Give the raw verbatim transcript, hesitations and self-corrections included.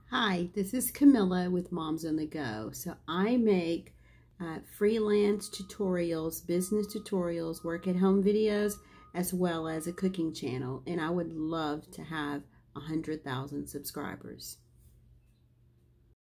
Hi, this is Camilla with Moms on the Go. So I make uh, freelance tutorials, business tutorials, work at home videos, as well as a cooking channel. And I would love to have one hundred thousand subscribers.